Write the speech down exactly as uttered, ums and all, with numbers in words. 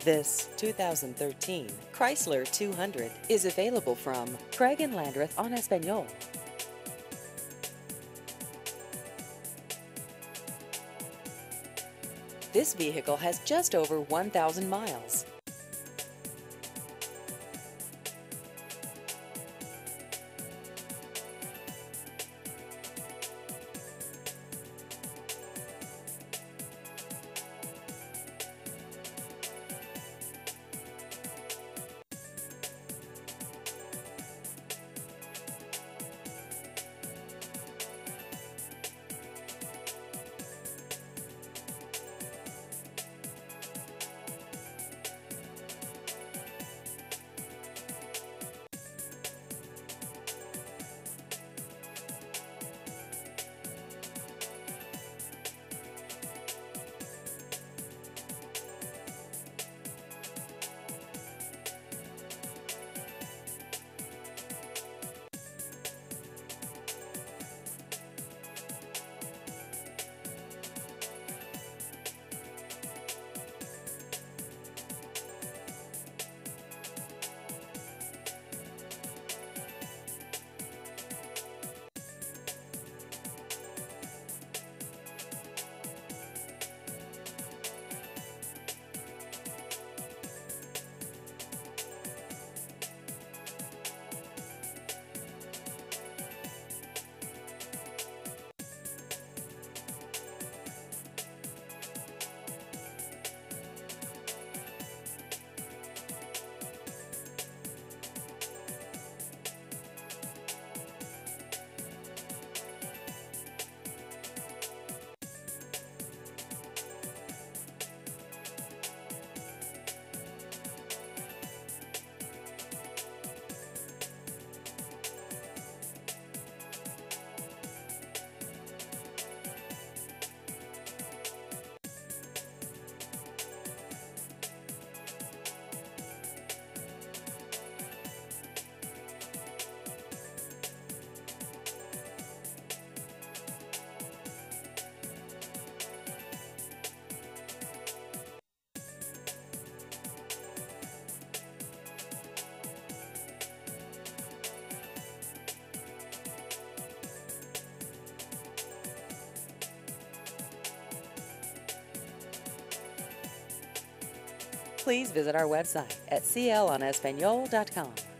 This two thousand thirteen Chrysler two hundred is available from Craig and Landreth on Espanol. This vehicle has just over one thousand miles. Please visit our website at c l on espanol dot com.